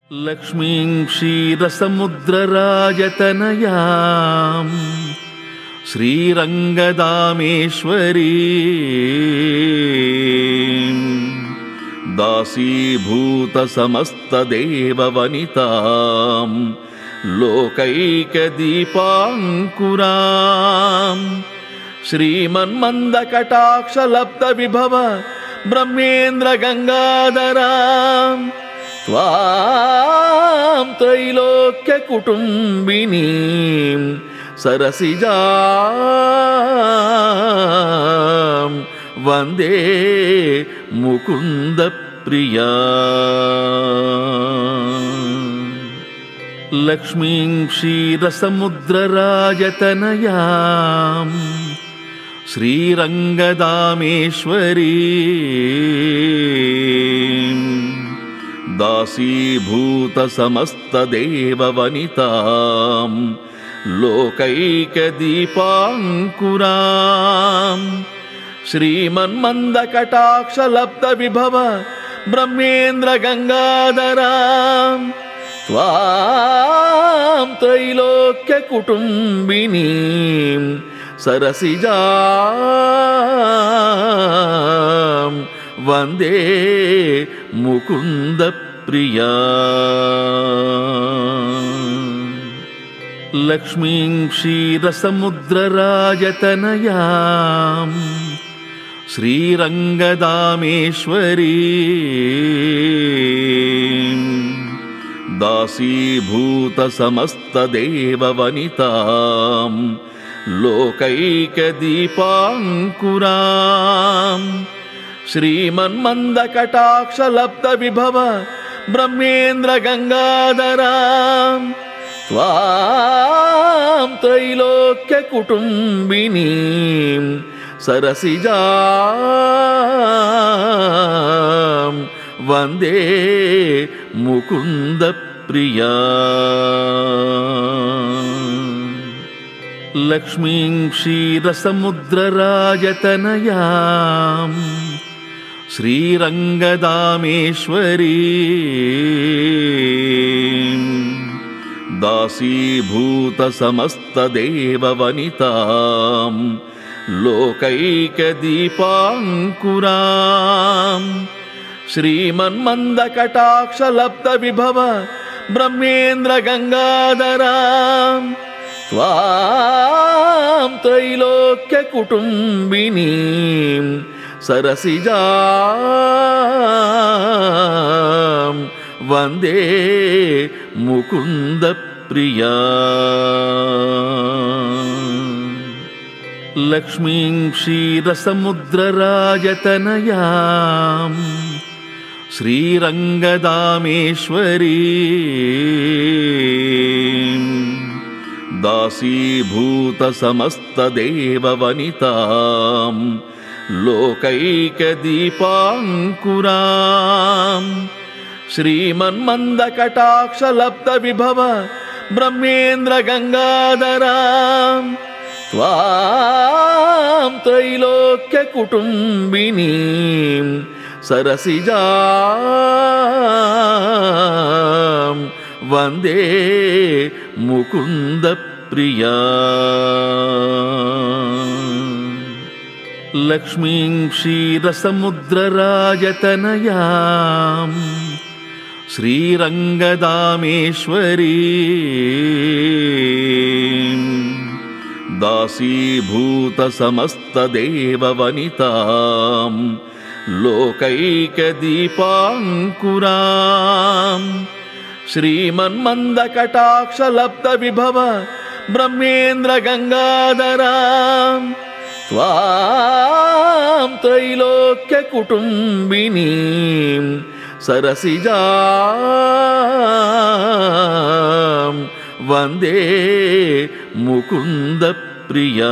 लक्ष्मीं क्षीरसमुद्रराजतनयां श्रीरङ्गदामेश्वरीं दासीभूतसमस्तदेववनितां लोकैकदीपाङ्कुरां श्रीमन्मन्दकटाक्षलब्धविभव ब्रह्मेन्द्रगङ्गाधरां त्वां त्रैलोक्यकुटुम्बिनीं सरसिजां वन्दे मुकुन्दप्रिया। लक्ष्मीं क्षीरसमुद्रराजतनयां श्रीरङ्गदामेश्वरीं दासीभूतसमस्तदेववनितां लोकैकदीपाङ्कुरां श्रीमन्मन्दकटाक्षलब्धविभव ब्रह्मेन्द्रगङ्गाधरां त्वां त्रैलोक्यकुटुम्बिनीं सरसिजां वन्दे मुकुन्दप्रिया। लक्ष्मीं क्षीरसमुद्रराजतनयां श्रीरङ्गदामेश्वरीं दासीभूतसमस्तदेववनितां लोकैकदीपाङ्कुरां श्रीमन्मन्दकटाक्षलब्धविभव ब्रह्मेन्द्रगङ्गाधरां त्वां त्रैलोक्यकुटुम्बिनीं सरसिजां वन्दे मुकुन्दप्रिया। लक्ष्मीं क्षीरसमुद्रराजतनयां श्रीरङ्गदामेश्वरीं दासीभूतसमस्तदेववनितां लोकैकदीपाङ्कुरां श्रीमन्मन्दकटाक्षलब्धविभव ब्रह्मेन्द्रगङ्गाधरां त्वां त्रैलोक्यकुटुम्बिनीं सरसिजां वन्दे मुकुन्दप्रिया। लक्ष्मीं क्षीरसमुद्रराजतनयां श्रीरङ्गदामेश्वरीं दासीभूतसमस्तदेववनितां लोकैकदीपाङ्कुरां श्रीमन्मन्दकटाक्षलब्धविभव ब्रह्मेन्द्रगङ्गाधरां त्वां त्रैलोक्यकुटुम्बिनीं सरसिजां वन्दे मुकुन्दप्रिया। लक्ष्मीं क्षीरसमुद्रराजतनयां श्रीरङ्गदामेश्वरीं दासीभूतसमस्तदेववनितां लोकैकदीपाङ्कुरां श्रीमन्मन्दकटाक्षलब्धविभव ब्रह्मेन्द्रगङ्गाधरां त्वां त्रैलोक्यकुटुम्बिनीं सरसिजां वन्दे मुकुन्दप्रिया।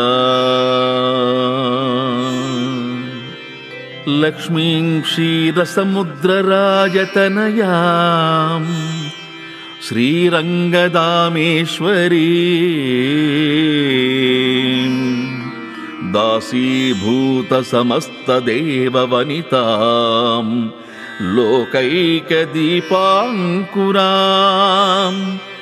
लक्ष्मीं क्षीरसमुद्रराजतनयां श्रीरङ्गदामेश्वरीं दासीभूतसमस्तदेववनितां लोकैकदीपाङ्कुराम्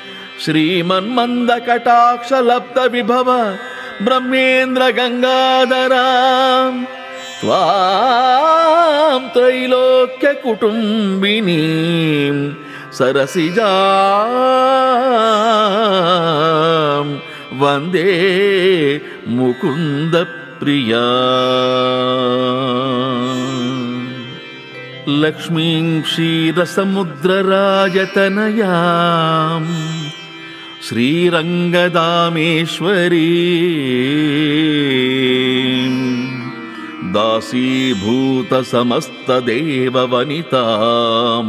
श्रीमन्मन्दकटाक्षलब्धविभव ब्रह्मेन्द्र गंगाधराम् त्वां त्रैलोक्यकुटुम्बिनीं सरसिजां वन्दे मुकुन्दप्रिया लक्ष्मीं क्षीरसमुद्रराजतनयां श्रीरङ्गदामेश्वरीं दासीभूतसमस्तदेववनितां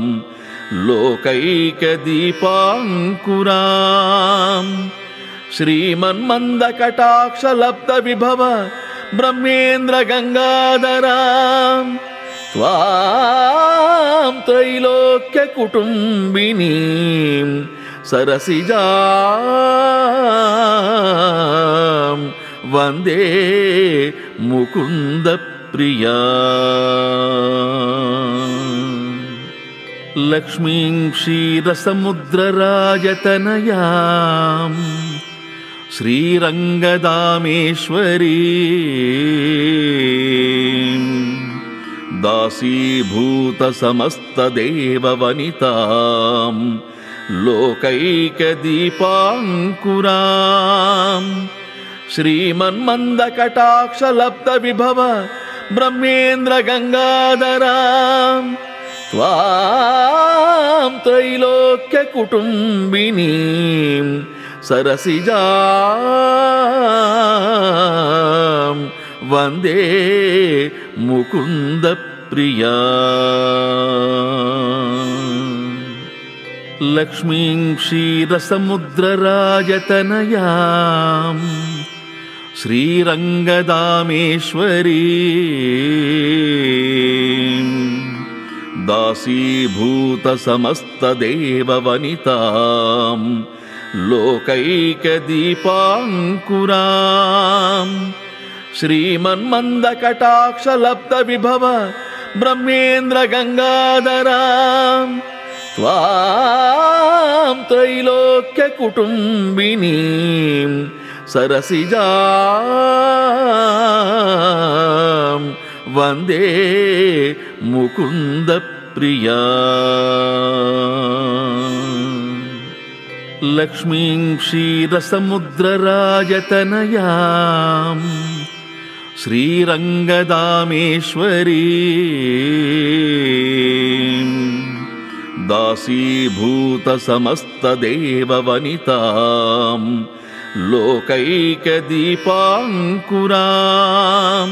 लोकैकदीपाङ्कुरां श्रीमन्मन्दकटाक्षलब्धविभव ब्रह्मेन्द्र गंगाधरां त्वां त्रैलोक्यकुटुम्बिनीं सरसिजां वन्दे मुकुन्दप्रिया लक्ष्मीं क्षीरसमुद्रराजतनयां श्रीरङ्गदामेश्वरीं दासीभूतसमस्तदेववनितां लोकैकदीपाङ्कुरां श्रीमन्मन्दकटाक्षलब्धविभव ब्रह्मेन्द्र गंगाधरां त्वां त्रैलोक्यकुटुम्बिनीं सरसिजां वन्दे मुकुन्दप्रिया लक्ष्मीं क्षीरसमुद्रराजतनयां श्रीरङ्गदामेश्वरीं दासीभूतसमस्तदेववनितां लोकैकदीपाङ्कुरां श्रीमन्मन्दकटाक्षलब्धविभव ब्रह्मेन्द्र गंगाधरां त्वां त्रैलोक्यकुटुम्बिनीं सरसिजां वन्दे मुकुन्दप्रिया लक्ष्मीं क्षीरसमुद्रराजतनयां श्रीरङ्गदामेश्वरीं दासीभूतसमस्तदेववनितां लोकैकदीपाङ्कुरां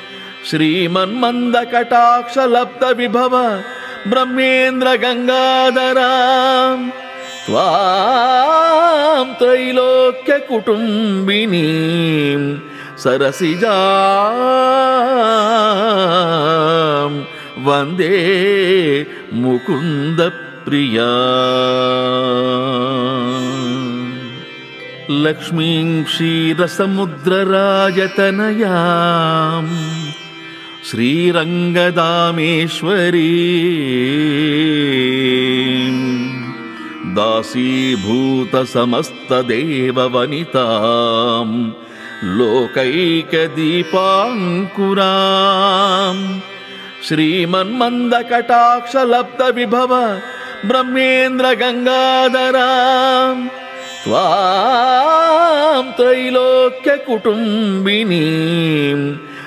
श्रीमन्मन्दकटाक्षलब्धविभव ब्रह्मेन्द्र गंगाधरां त्वां त्रैलोक्यकुटुम्बिनीं सरसिजां वन्दे मुकुन्दप्रिया लक्ष्मीं क्षीरसमुद्रराजतनयां श्रीरङ्गदामेश्वरीं दासीभूतसमस्तदेववनितां लोकैकदीपाङ्कुरां श्रीमन्मन्दकटाक्षलब्धविभव ब्रह्मेन्द्र गंगाधरां त्वां त्रैलोक्यकुटुम्बिनीं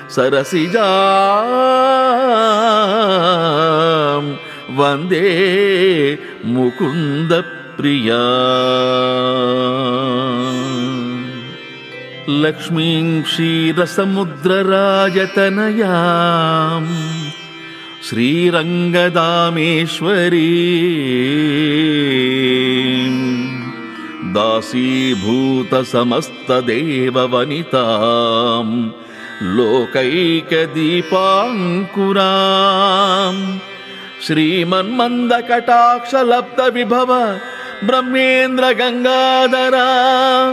सरसिजां वन्दे मुकुन्दप्रिया लक्ष्मीं क्षीरसमुद्रराजतनयां श्रीरङ्गदामेश्वरीं दासीभूतसमस्तदेववनितां लोकैकदीपाङ्कुरां श्रीमन्मन्दकटाक्षलब्धविभव ब्रह्मेन्द्र गंगाधरां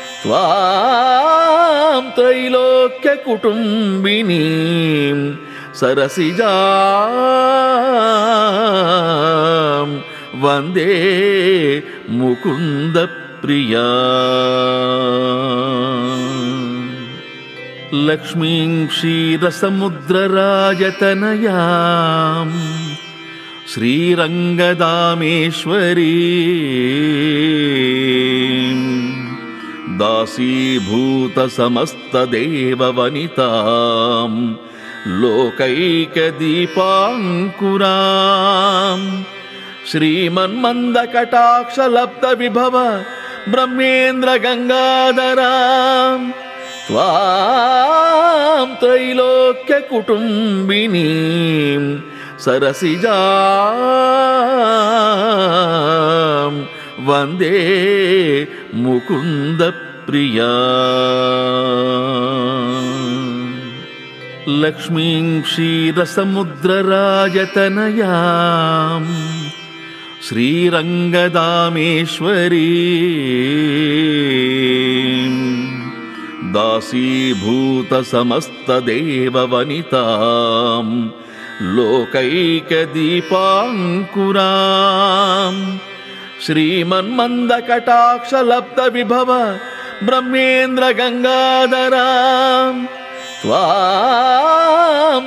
त्वां त्रैलोक्यकुटुम्बिनीं సరసిజాం వందే ముకుంద ప్రియా. లక్ష్మీం క్షీరసముద్రరాజతనయాం శ్రీరంగదామేశ్వరీం దాసీభూతసమస్తదేవవనితాం లోకైకదీపాంకురాం శ్రీమన్మందకటాక్షలబ్ధవిభవ బ్రహ్మేంద్రగంగాధరాం త్వాం త్రైలోక్యకుటుంబినీం సరసిజాం వందే ముకుంద ప్రియా. లక్ష్మీం క్షీరసముద్రరాజతనయాం శ్రీరంగదామేశ్వరీం దాసీభూతసమస్తదేవవనితాం లోకైకదీపాంకురాం శ్రీమన్మందకటాక్షలబ్ధవిభవ బ్రహ్మేంద్రగంగాధరాం త్వాం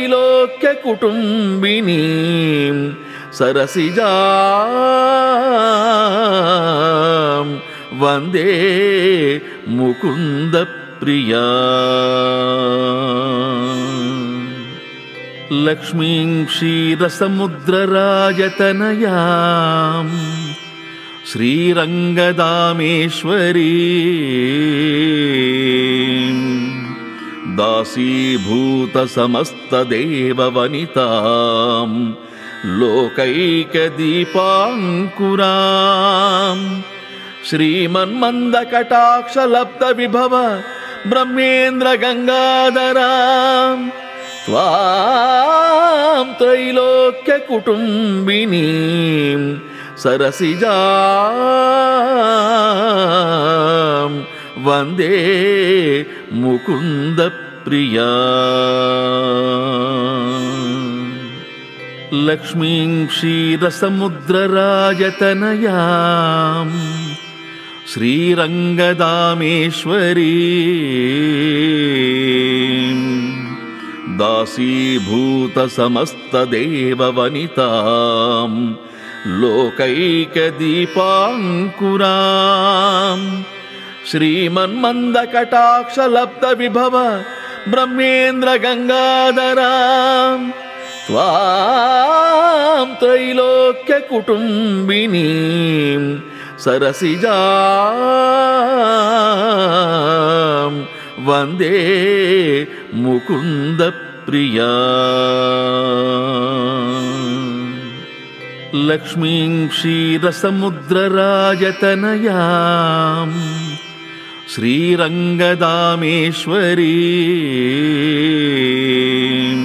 త్రైలోక్యకుటుంబినీం సరసిజాం వందే ముకుంద ప్రియా. లక్ష్మీం క్షీరసముద్రరాజతనయాం శ్రీరంగదామేశ్వరీం దాసీభూతసమస్తదేవవనితాం లోకైకదీపాంకురాం శ్రీమన్మందకటాక్షలబ్ధవిభవ బ్రహ్మేంద్రగంగాధరాం త్వాం త్రైలోక్యకుటుంబినీం సరసిజాం వందే ముకుంద ప్రియా. లక్ష్మీం క్షీరసముద్రరాజతనయాం శ్రీరంగదామేశ్వరీం దాసీభూతసమస్తదేవవనితాం లోకైకదీపాంకురాం శ్రీమన్మందకటాక్షలబ్ధవిభవ బ్రహ్మేంద్రగంగాధరాం త్వాం త్రైలోక్యకుటుంబినీం సరసిజాం వందే ముకుంద ప్రియా. లక్ష్మీం క్షీరసముద్రరాజతనయాం శ్రీరంగదామేశ్వరీం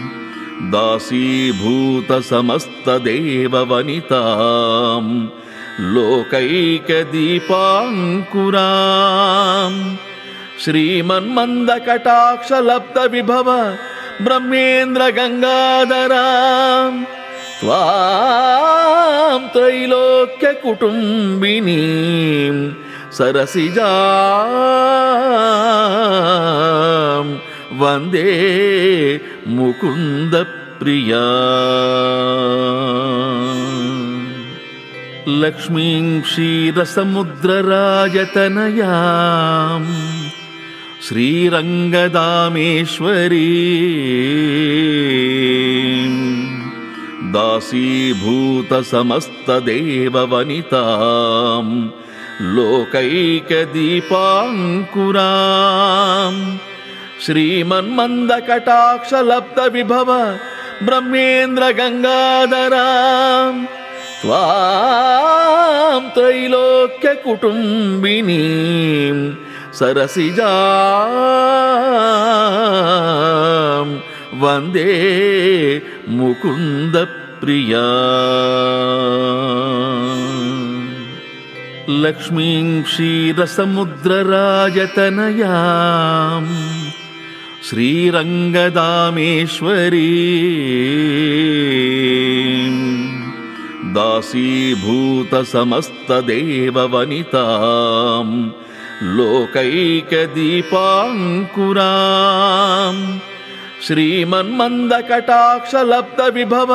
దాసీభూతసమస్తదేవవనితాం లోకైకదీపాంకురాం శ్రీమన్మందకటాక్షలబ్ధవిభవ బ్రహ్మేంద్రగంగాధరాం త్వాం త్రైలోక్యకుటుంబినీం సరసిజాం వందే ముకుంద ప్రియా. లక్ష్మీం క్షీరసముద్రరాజతనయాం శ్రీరంగదామేశ్వరీం దాసీభూతసమస్తదేవవనితాం లోకైకదీపాంకురాం శ్రీమన్మందకటాక్షలబ్ధవిభవ బ్రహ్మేంద్రగంగాధరాం త్వాం త్రైలోక్యకుటుంబినీం సరసిజాం వందే ముకుంద ప్రియా. లక్ష్మీం క్షీరసముద్రరాజతనయాం శ్రీరంగదామేశ్వరీ దాసీభూత సమస్తదేవవనితాం లోకైకదీపాంకురాం శ్రీమన్మందకటాక్షలబ్ధవిభవ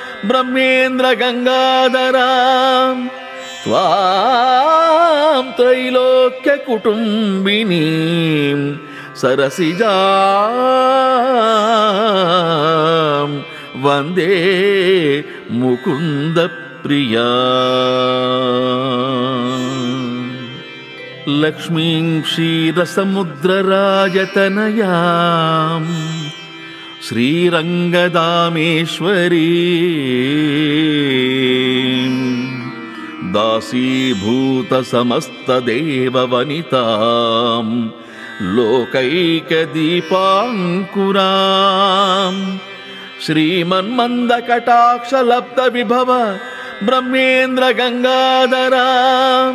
బ్రహ్మేంద్రగంగాధరాం త్వాం త్రైలోక్యకుటుంబినీం సరసిజాం వందే ముకుందప్రియా లక్ష్మీం క్షీరసముద్రరాజతనయాం శ్రీరంగదామేశ్వరీ దాసీభూత సమస్తదేవవనితాం లోకైకదీపాంకురాం శ్రీమన్మందకటాక్షలబ్ధవిభవ బ్రహ్మేంద్రగంగాధరాం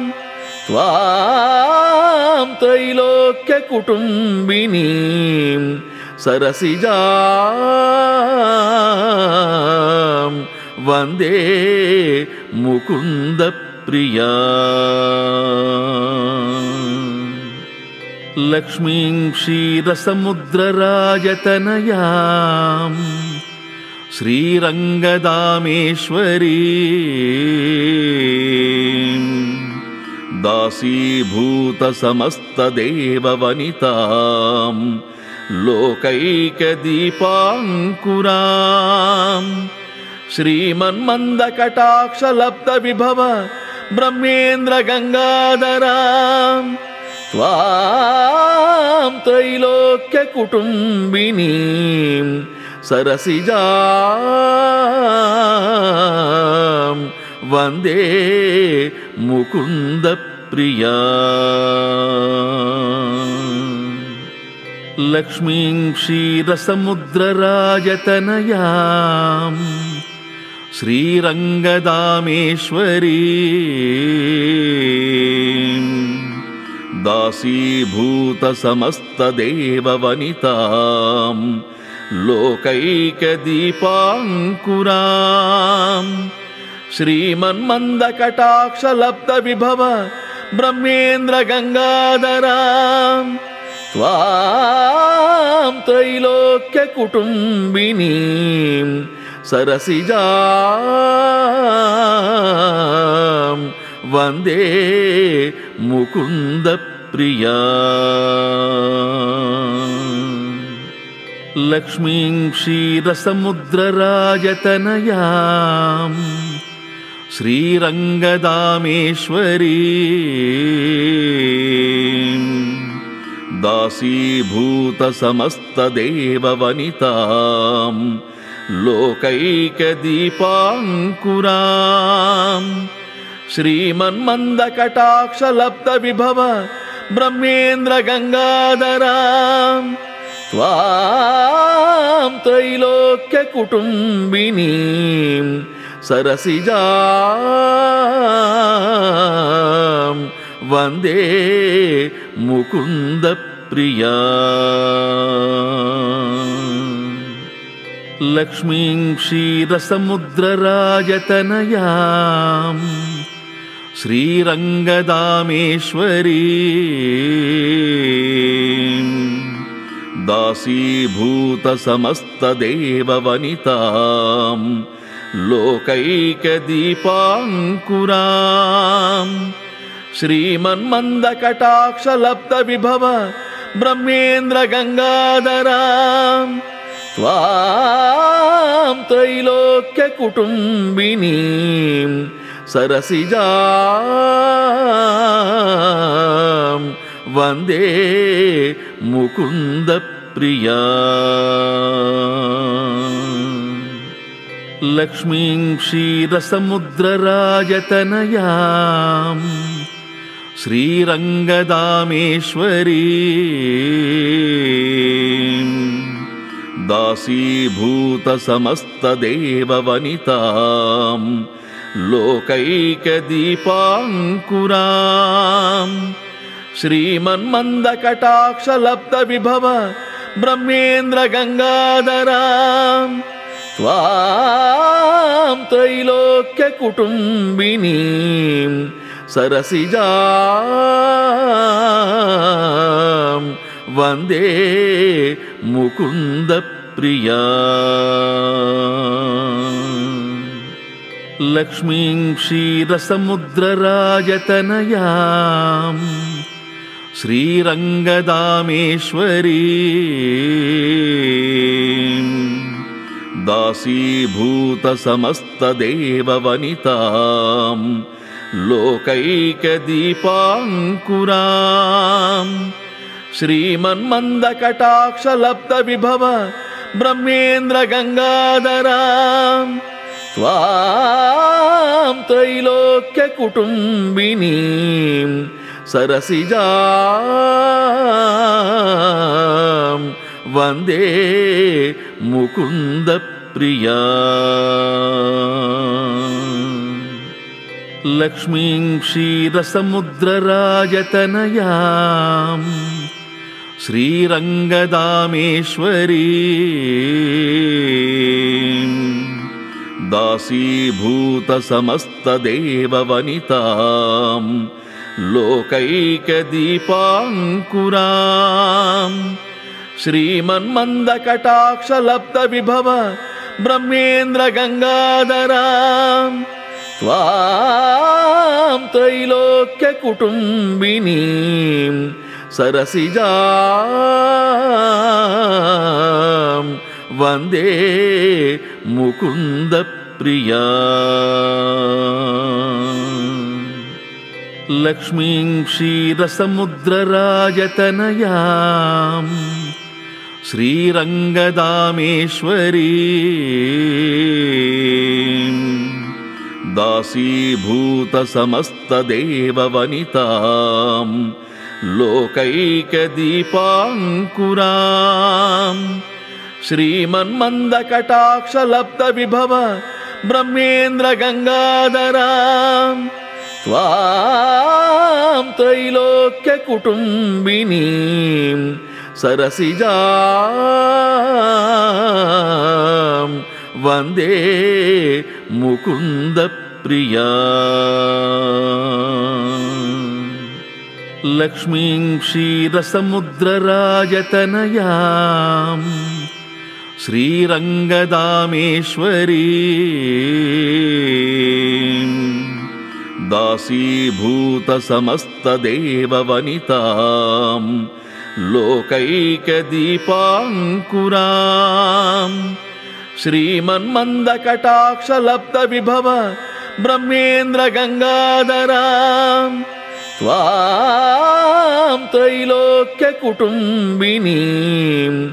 త్వాం త్రైలోక్యకుటుంబినీం సరసిజాం వందే ముకుందప్రియా లక్ష్మీం క్షీరసముద్రరాజతనయాం శ్రీరంగదామేశ్వరీ దాసీభూత సమస్తదేవవనితాం లోకైకదీపాంకురాం శ్రీమన్మందకటాక్షలబ్ధవిభవ బ్రహ్మేంద్రగంగాధరాం త్వాం త్రైలోక్యకుటుంబినీం సరసిజాం వందే ముకుందప్రియా లక్ష్మీం క్షీరసముద్రరాజతనయాం శ్రీరంగదామేశ్వరీ దాసీభూత సమస్తదేవవనితాం లోకైకదీపాంకురాం శ్రీమన్మందకటాక్షలబ్ధవిభవ బ్రహ్మేంద్రగంగాధరాం త్వాం త్రైలోక్యకుటుంబినీం సరసిజాం వందే ముకుందప్రియా లక్ష్మీం క్షీరసముద్రరాజతనయాం శ్రీరంగదామేశ్వరీ దాసీభూత సమస్తదేవవనితాం లోకైకదీపాంకురాం శ్రీమన్మందకటాక్షలబ్ధవిభవ బ్రహ్మేంద్రగంగాధరాం త్వాం త్రైలోక్యకుటుంబినీం సరసిజాం వందే ముకుందప్రియా లక్ష్మీం క్షీరసముద్రరాజతనయాం శ్రీరంగదామేశ్వరీ దాసీభూత సమస్తదేవవనితాం లోకైకదీపాంకురాం శ్రీమన్మందకటాక్షలబ్ధవిభవ బ్రహ్మేంద్రగంగాధరాం త్వాం త్రైలోక్యకుటుంబినీం సరసిజాం వందే ముకుందప్రియా లక్ష్మీం క్షీరసముద్రరాజతనయాం శ్రీరంగదామేశ్వరీ దాసీభూత సమస్తదేవవనితాం లోకైకదీపాంకురాం శ్రీమన్మందకటాక్షలబ్ధవిభవ ब्रह्मेन्द्र गंगाधरां त्वां त्रैलोक्य कुटुंबिनीं सरसिजां वंदे मुकुंद प्रिया लक्ष्मीं क्षीरसमुद्रराजतनयां श्रीरङ्गदामेश्वरीं दासीभूतसमस्तदेववनितां लोकैकदीपाङ्कुरां श्रीमन्मन्दकटाक्षलब्धविभव ब्रह्मेन्द्र गंगाधरां त्वां त्रैलोक्य कुटुंबिनीं सरसिजां वंदे मुकुंद प्रिया लक्ष्मीं क्षीरसमुद्रराजतनयां श्रीरङ्गदामेश्वरीं दासीभूतसमस्तदेववनितां लोकैकदीपाङ्कुरां श्रीमन्मन्दकटाक्षलब्धविभव ब्रह्मेन्द्र गंगाधरां त्वां त्रैलोक्य कुटुंबिनीं सरसिजां वंदे मुकुंद प्रिया लक्ष्मीं क्षीरसमुद्रराजतनयां श्रीरङ्गदामेश्वरीं दासीभूतसमस्तदेववनितां लोकैकदीपाङ्कुरां श्रीमन्मन्दकटाक्षलब्धविभव ब्रह्मेन्द्र गंगाधरां त्वां त्रैलोक्य कुटुंबिनीं सरसिजां वंदे मुकुंद प्रिया लक्ष्मीं क्षीरसमुद्रराजतनयां श्रीरङ्गदामेश्वरीं दासीभूतसमस्तदेववनितां लोकैकदीपाङ्कुरां श्रीमन्मन्दकटाक्षलब्धविभव ब्रह्मेन्द्र गंगाधरां त्वां त्रैलोक्य कुटुंबिनीं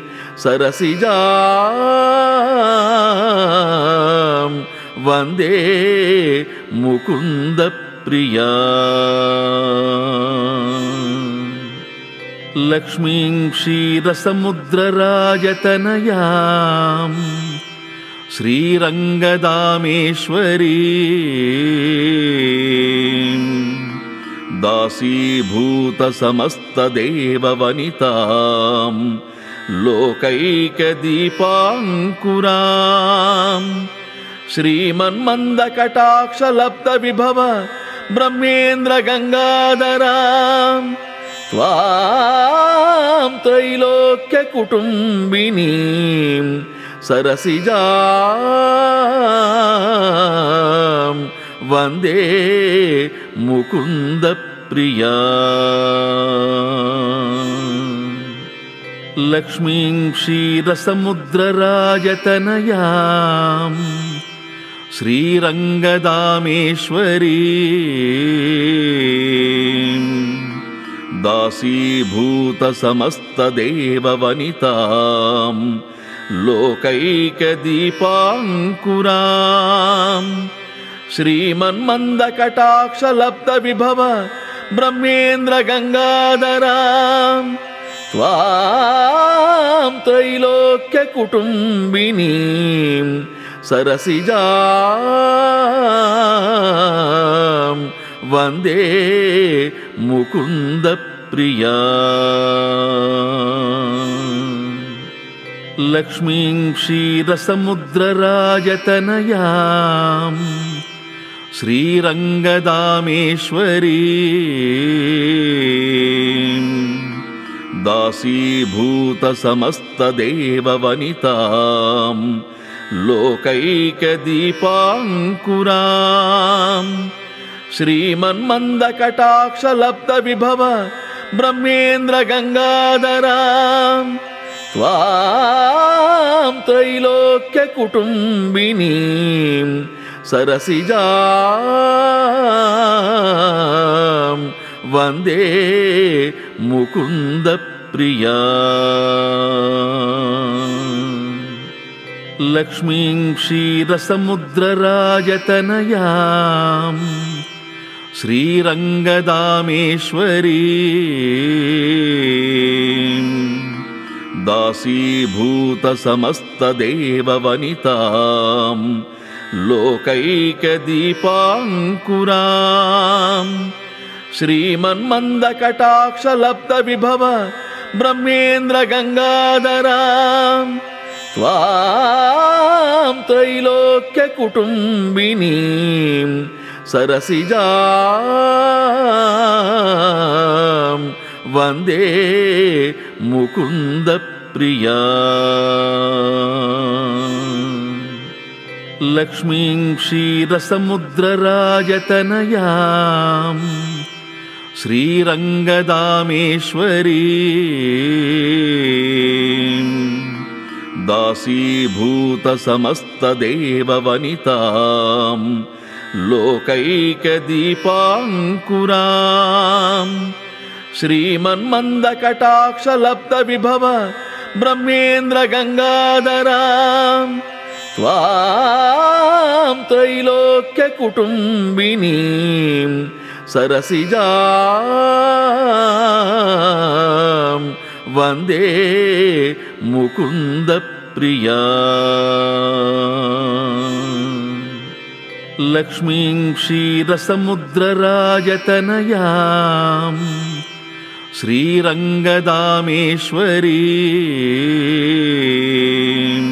सरसिजां वंदे मुकुंद प्रिया लक्ष्मीं क्षीरसमुद्रराजतनयां श्रीरङ्गदामेश्वरीं दासीभूतसमस्तदेववनितां लोकैकदीपाङ्कुरां श्रीमन्मन्दकटाक्षलब्धविभव ब्रह्मेन्द्र गंगाधरां त्वां त्रैलोक्य कुटुंबिनीं सरसिजां वंदे मुकुंद प्रिया लक्ष्मीं क्षीरसमुद्रराजतनयां श्रीरङ्गदामेश्वरीं दासीभूतसमस्तदेववनितां लोकैकदीपाङ्कुरां श्रीमन्मन्दकटाक्षलब्धविभव ब्रह्मेन्द्र गंगाधरां त्वां त्रैलोक्य कुटुंबिनीं सरसिजां वंदे मुकुंद प्रिया लक्ष्मीं क्षीरसमुद्रराजतनयां श्रीरङ्गदामेश्वरीं दासीभूतसमस्तदेववनितां लोकैकदीपाङ्कुरां श्रीमन्मन्दकटाक्षलब्धविभव ब्रह्मेन्द्रगङ्गाधरां त्वां त्रैलोक्यकुटुम्बिनीं सरसिजां वन्दे मुकुन्दप्रिया। लक्ष्मीं क्षीरसमुद्रराजतनयां श्रीरङ्गदामेश्वरीं दासीभूतसमस्तदेववनितां लोकैकदीपाङ्कुरां श्रीमन्मन्दकटाक्षलब्धविभव ब्रह्मेन्द्रगङ्गाधरां त्वां त्रैलोक्यकुटुम्बिनीं सरसिजां वन्दे मुकुन्दप्रिया। लक्ष्मीं क्षीरसमुद्रराजतनयां श्रीरङ्गदामेश्वरीं दासीभूतसमस्तदेववनितां लोकैकदीपाङ्कुरां श्रीमन्मन्दकटाक्षलब्धविभव ब्रह्मेन्द्रगङ्गाधरां त्वां त्रैलोक्यकुटुम्बिनीं सरसिजां वन्दे मुकुन्दप्रिया। लक्ष्मीं क्षीरसमुद्रराजतनयां श्रीरङ्गदामेश्वरीं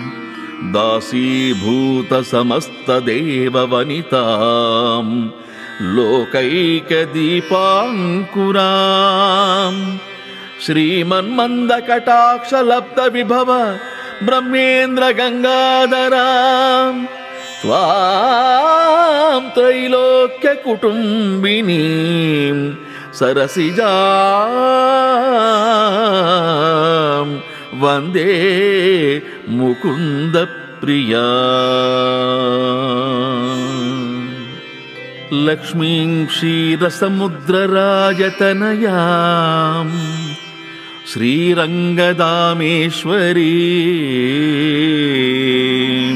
दासीभूतसमस्तदेववनितां लोकैकदीपाङ्कुरां श्रीमन्मन्दकटाक्षलब्धविभव ब्रह्मेन्द्रगङ्गाधरां त्वां त्रैलोक्यकुटुम्बिनीं सरसिजां वन्दे मुकुन्दप्रिया। लक्ष्मीं क्षीरसमुद्रराजतनयां श्रीरङ्गदामेश्वरीं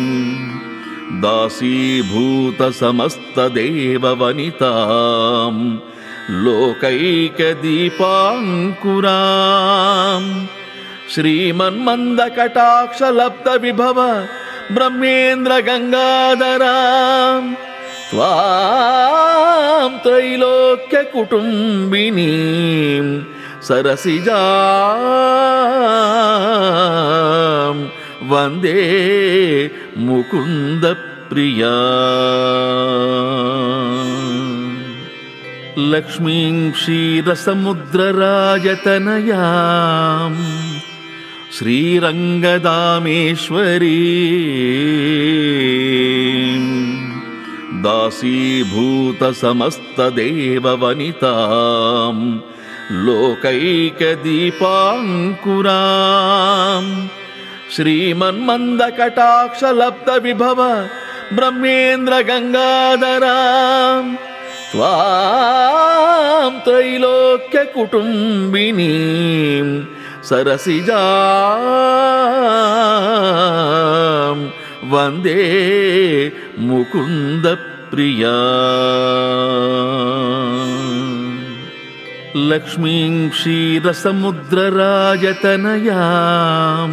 दासीभूतसमस्तदेववनितां लोकैकदीपाङ्कुरां श्रीमन्मन्दकटाक्षलब्धविभव ब्रह्मेन्द्रगङ्गाधरां त्वां त्रैलोक्यकुटुम्बिनीं सरसिजां वन्दे मुकुन्दप्रिया। लक्ष्मीं क्षीरसमुद्रराजतनयां श्रीरङ्गदामेश्वरीं दासीभूतसमस्तदेववनितां लोकैकदीपाङ्कुरां श्रीमन्मन्दकटाक्षलब्धविभव ब्रह्मेन्द्रगङ्गाधरां त्वां त्रैलोक्यकुटुम्बिनीं सरसिजां वन्दे मुकुन्दप्रिया। लक्ष्मीं क्षीरसमुद्रराजतनयां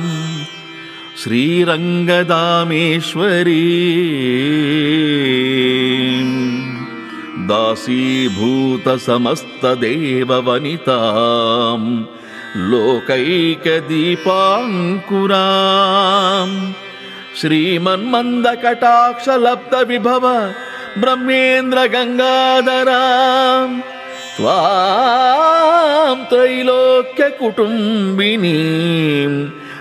श्रीरङ्गदामेश्वरीं दासीभूतसमस्तदेववनितां लोकैकदीपाङ्कुराम् श्रीमन्मन्दकटाक्षलब्धविभव ब्रह्मेन्द्रगङ्गाधराम् त्वां त्रैलोक्यकुटुम्बिनीं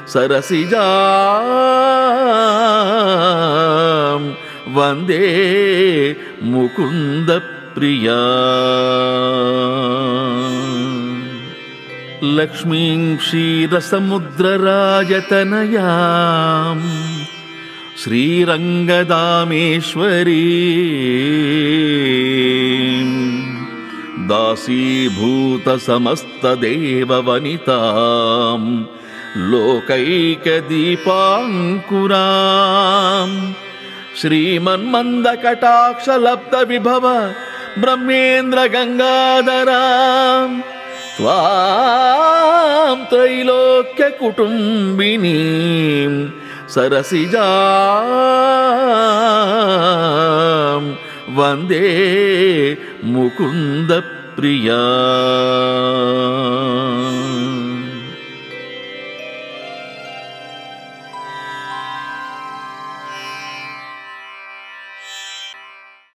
सरसिजां वन्दे मुकुन्दप्रिया लक्ष्मीं क्षीरसमुद्रराजतनयां श्रीरङ्गदामेश्वरीं दासीभूतसमस्तदेववनितां लोकैकदीपाङ्कुरां श्रीमन्मन्दकटाक्षलब्धविभव ब्रह्मेन्द्रगङ्गाधरां त्वां त्रैलोक्यकुटुम्बिनीं सरसिजां वन्दे मुकुन्दप्रिया।